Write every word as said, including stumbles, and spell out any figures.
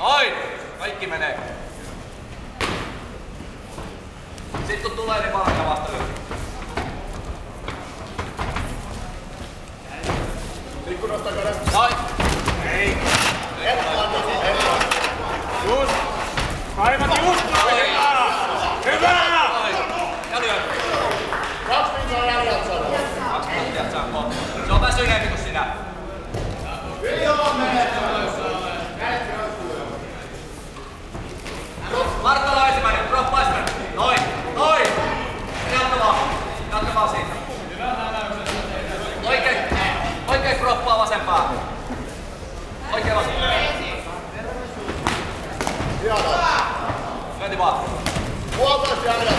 Noin! Kaikki menee. Sitten kun tulee, niin palkka vasta löytyy. Ikkunasta käydään. Noin! Ei! Herra! Herra! Just! Kaivat just noin! Hyvä! Ja lyö. Kaksi minuuttia jäljellä saa. Kaksi minuuttia saa. Se on päässyt enemmän kuin sinä. Marttala ensimmäinen, droppa ensimmäinen. Noin, noin! Jatka vaan, jatka vaan siitä. Oikein, oikein droppaa vasempaa. Oikein vasempaa. Hienoa. Lyönti vaan. Puolitoista jäljellä.